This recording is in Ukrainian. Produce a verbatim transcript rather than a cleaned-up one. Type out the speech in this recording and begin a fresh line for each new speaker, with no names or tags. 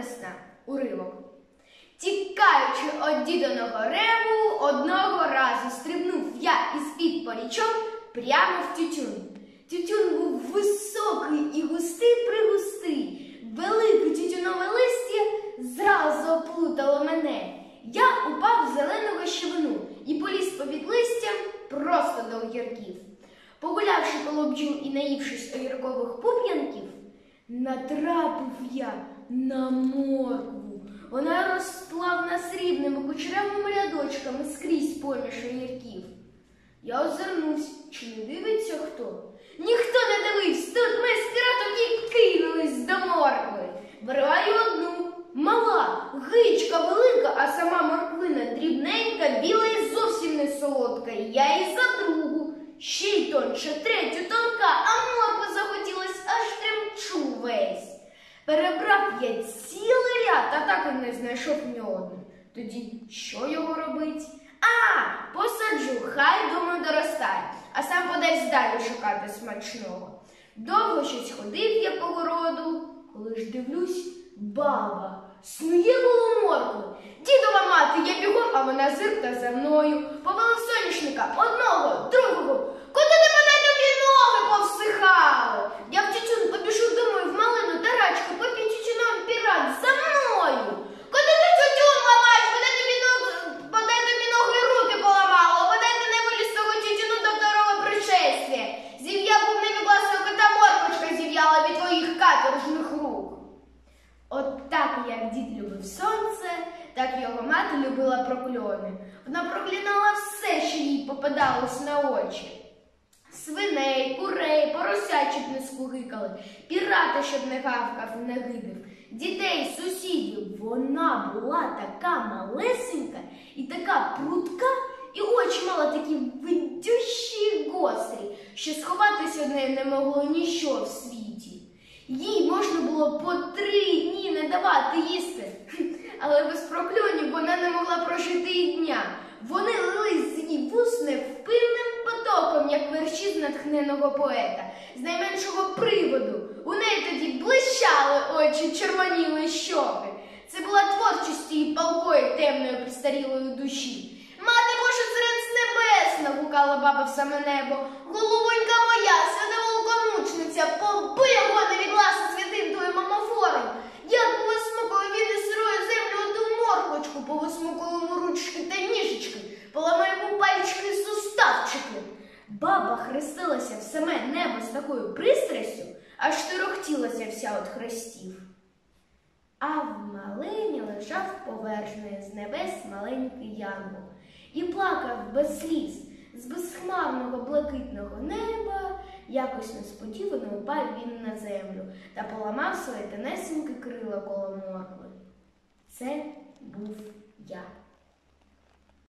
весна. Уривок. Тікаючи од дідоного реву, одного разу стрибнув я із-під порічок прямо в тютюн. Тютюн був високий і густий-пригустий. Велике тютюнове листя зразу оплутало мене. Я упав в зелену гущавину і поліз попід листям просто до огірків. Погулявши коло бджіл і наївшись огіркових пуп'янків, натрапив я на моркву. Вона росла в нас рівними кучерявими рядочками скрізь поміж огірків. Я озирнувся, чи не дивиться хто? Ніхто не дивився, тут ми з піратом і кинулись до моркви. Вириваю одну, мала, гичка велика, а сама морквина дрібненька, біла і зовсім не солодка. Я і за другу, ще й тонше, третю тонка, а моркви захотілось, аж тремчу весь. Перебрав я цілий ряд, а так і не знайшов ні одну. Тоді що його робить? А, посаджу, хай, думаю, доростає, а сам подальсь далі шукати смачного. Довго щось ходив я по городу, коли ж дивлюсь, баба снує коло моркви. Дідова мати, я бігом, а вона зиркта за мною. Повалив соняшника одного, другого. Куди ти мене тобі ноги повсихали? Я в тютюн побіжу, думаю, в малину тарачку, попід тютюном пірат за мною. Куди ти тютюн ламаєш? Бодай тобі ноги, бодай тобі ноги і руки поламало, бодай ти не виліз з того тютюну до второго пришествия. Зів'я був не від власного кота, морквочка зів'яла від твоїх каторжних рук. От так, як дід любив сонце, так його мати любила прокльони. Вона проклинала все, що їй попадалось на очі. Свиней, курей, поросят, щоб не скугикали, пірата, щоб не гавкав, не гидив, дітей, сусідів. Вона була така малесенька і така прудка, і очі мала такі видющі й гострі, що сховатись від неї не могло ніщо в світі. Їй можна було по три дні не давати їсти, але без прокльонів вона не могла прожити і дня. Вони лились з її вуст невпинним потоком, як верші з натхненого поета, з найменшого приводу. У неї тоді блищали очі, червоніли щоки. Це була творчість її палкої, темної, престарілої душі. «Мати Божа, цариць небесна!» – гукала баба в саме небо. «Голубонька моя, свята великомучниця, поби його невігласно святим твоїм амофором! Як повисмокую він із сирою землю оту морквочку, повисмокую йому ручки та ніжечки, поламаю йому пальчики і суставчики!» Баба хрестилася в саме небо з такою пристрастю, аж торохтілася вся от хрестів. А в малині лежав повержений з небес маленький янгол і плакав без сліз з безхмарного блакитного неба. Якось несподівано упав він на землю та поламав своє тонесеньке крило коло моркви. Це був я.